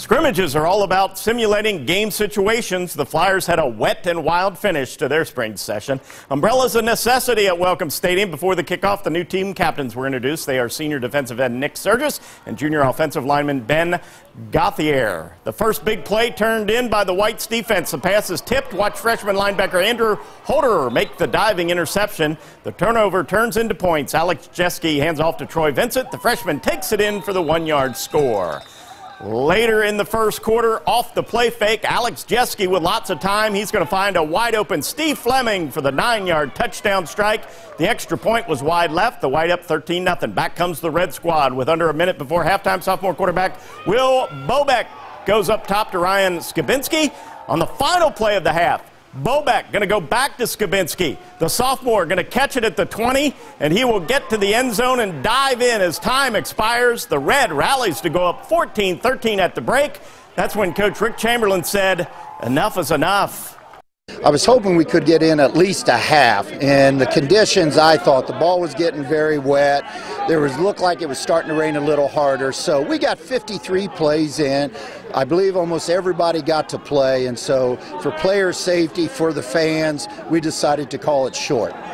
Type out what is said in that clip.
Scrimmages are all about simulating game situations. The Flyers had a wet and wild finish to their spring session. Umbrellas a necessity at Welcome Stadium. Before the kickoff, the new team captains were introduced. They are senior defensive end Nick Surgis and junior offensive lineman Ben Gauthier. The first big play turned in by the Whites defense. The pass is tipped. Watch freshman linebacker Andrew Holder make the diving interception. The turnover turns into points. Alex Jeske hands off to Troy Vincent. The freshman takes it in for the 1-yard score. Later in the first quarter, off the play fake, Alex Jeske with lots of time. He's going to find a wide-open Steve Fleming for the 9-yard touchdown strike. The extra point was wide left. The White up 13-0. Back comes the Red Squad with under a minute before halftime. Sophomore quarterback Will Bobeck goes up top to Ryan Skibinski. On the final play of the half, Bobeck going to go back to Skibinski. The sophomore going to catch it at the 20, and he will get to the end zone and dive in as time expires. The Red rallies to go up 14-13 at the break. That's when Coach Rick Chamberlain said, enough is enough. I was hoping we could get in at least a half. And the conditions, I thought the ball was getting very wet. Looked like it was starting to rain a little harder. So we got 53 plays in. I believe almost everybody got to play. And so for player safety, for the fans, we decided to call it short.